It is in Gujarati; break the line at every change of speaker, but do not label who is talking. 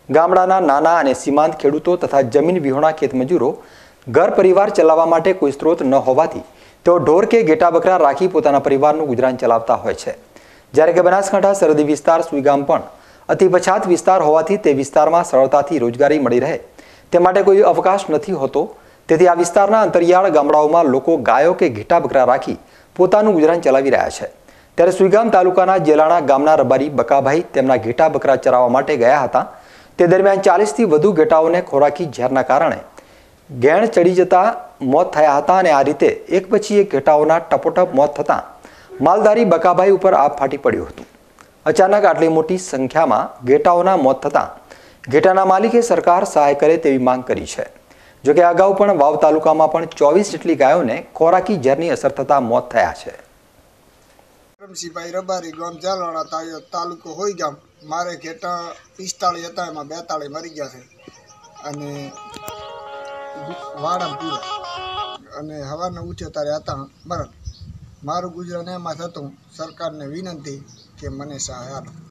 ગામડાના નાના અને સીમાંત ખેડૂતો તથા જમીન વિહોણા ખેતમજૂરો ઘર પરિવાર ચલાવવા માટે કોઈ સ્ત્રોત ન હોવાથી તેઓ ઢોર કે ઘેટા બકરા રાખી પોતાના પરિવારનું ગુજરાન ચલાવતા હોય છે। જ્યારે કે બનાસકાંઠા સરહદી વિસ્તાર સુઈગામ પણ અતિ પછાત વિસ્તાર હોવાથી તે વિસ્તારમાં સરળતાથી રોજગારી મળી રહે તે માટે કોઈ અવકાશ નથી હોતો। તેથી આ વિસ્તારના અંતરિયાળ ગામડાઓમાં લોકો ગાયો કે ઘેટા બકરા રાખી પોતાનું ગુજરાન ચલાવી રહ્યા છે। ત્યારે સુઈગામ તાલુકાના જેલાણા ગામના રબારી બકાભાઈ તેમના ઘેટા બકરા ચરાવવા માટે ગયા હતા। તે દરમિયાન 40થી વધુ ઘેટાઓને ખોરાકી ઝેરના કારણે ગેણ ચડી જતા મોત થયા હતા અને આ રીતે એક પછી એક ઘેટાઓના ટપોટપ મોત થતાં માલધારી બકાભાઈ ઉપર આપ ફાટી પડ્યું હતું। અચાનક આટલી મોટી સંખ્યામાં ઘેટાઓના મોત થતાં ઘેટાના માલિકે સરકાર સહાય કરે તેવી માંગ કરી છે। જોકે અગાઉ પણ વાવ તાલુકામાં પણ 24 જેટલી ગાયોને ખોરાકી ઝેરની અસર થતાં મોત થયા છે।
રમશીભાઈ રબારી ગામ જાલવાડા તાલુકો હોઈગામ મારે ઘેટા 45 હતા એમાં 42 મરી ગયા છે અને વાડા પૂરા અને હવારનો ઉઠ્યો ત્યારે હતા મરણ। મારું ગુજરાન એમાં થતું। સરકારને વિનંતી કે મને સહાય આપો।